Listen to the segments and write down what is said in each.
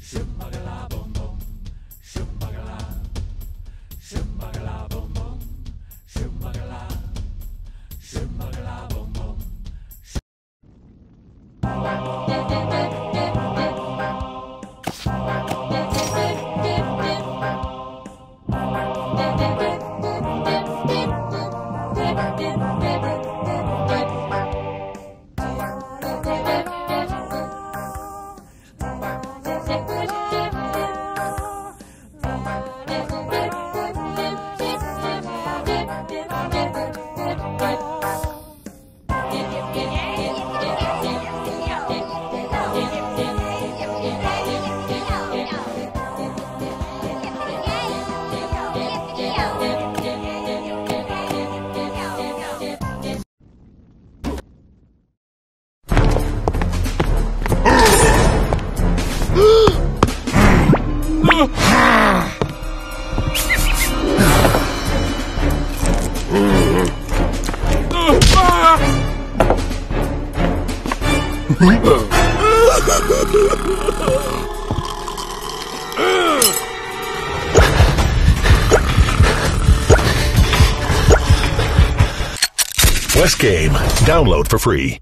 West Game. Download for free.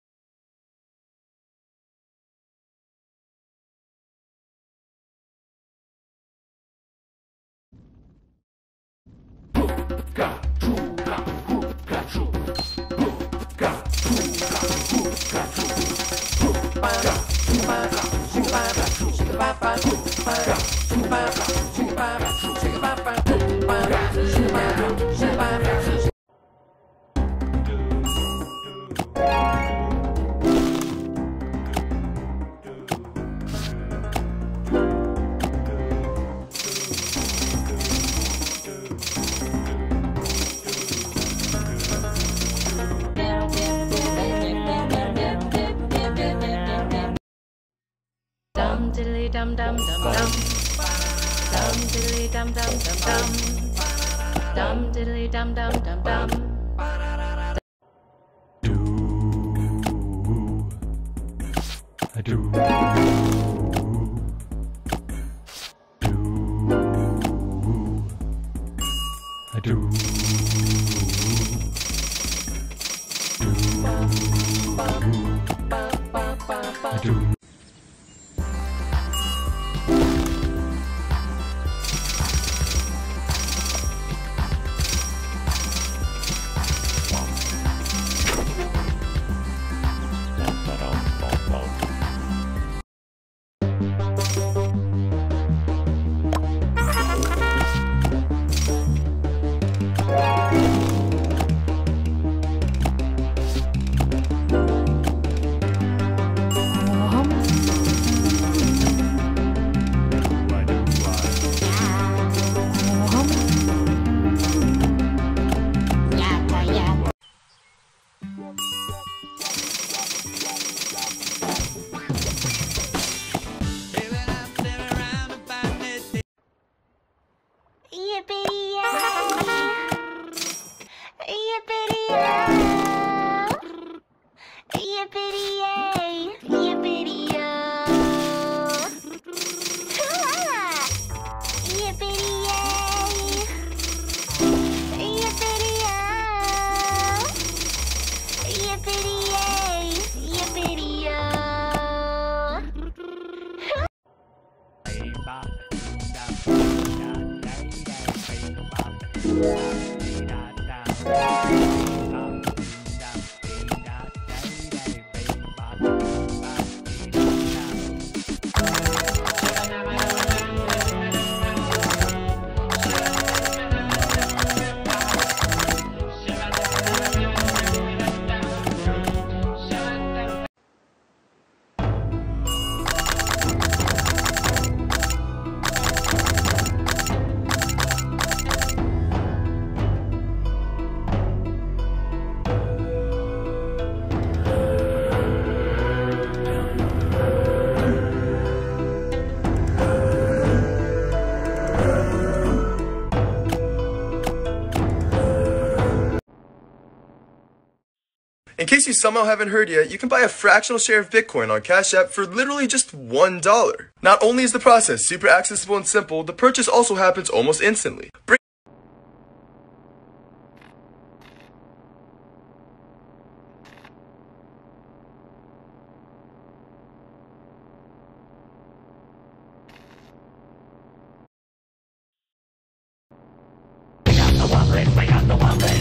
Dum diddly dum dum dum dum. Dum diddly dum dum dum dum. Dum diddly dum dum dum dum. Do. I do. I do. In case you somehow haven't heard yet, you can buy a fractional share of Bitcoin on Cash App for literally just $1. Not only is the process super accessible and simple, the purchase also happens almost instantly. We got the wallet,